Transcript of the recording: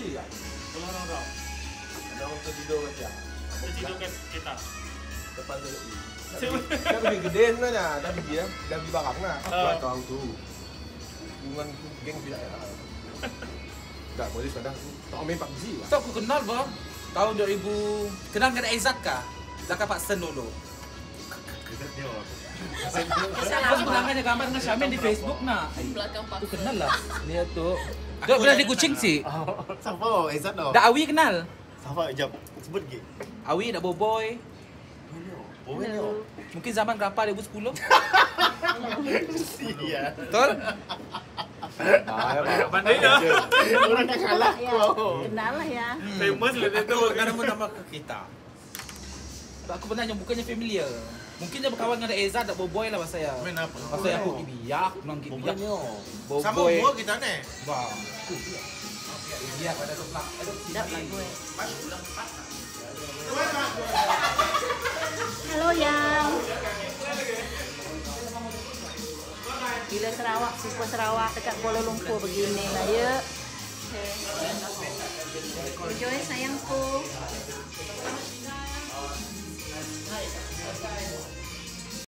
PUBG ya? Orang orang. Ada orang tertidur aja. Tertidur kan kita. Depan dia. Dah lebih gede sebenarnya, dah beli barang lah. Aku tahu tu. Hubungan geng bila ya. Tak boleh sudah. Tak main PUBG lah. Tak aku kenal bang. Tahun 2000. Kenal dengan Aizat kah? Zakat Pak Sen dulu. Aku kenalkan gambar dengan Syamin di Facebook nak. Belakang Pak Aku kenal lah. Dia tu. Dia pernah di Kuching sih. Siapa? Ezat tau. Dah Awi kenal. Siapa? Jap. Sebut ke? Awi nak boboy. Oh, no. Mungkin zaman berapa 2010? Iya. Betul? Pandai dah. Orang dah kalah ya. kau. Kenal lah ya. Famous lah dia tu. Kadang pun nama ke kita. Aku pernah yang bukannya familiar. Mungkin dia berkawan dengan Eza tak boboy lah bahasa ya. Main apa? Bahasa ya aku biak, nang biak. Boboy. Sama umur kita ni. Bang. Iya pada sebelah. Sedap lah gue. Halo yang. Gila Sarawak, super Sarawak dekat Kuala Lumpur begini lah ya. Enjoy sayangku.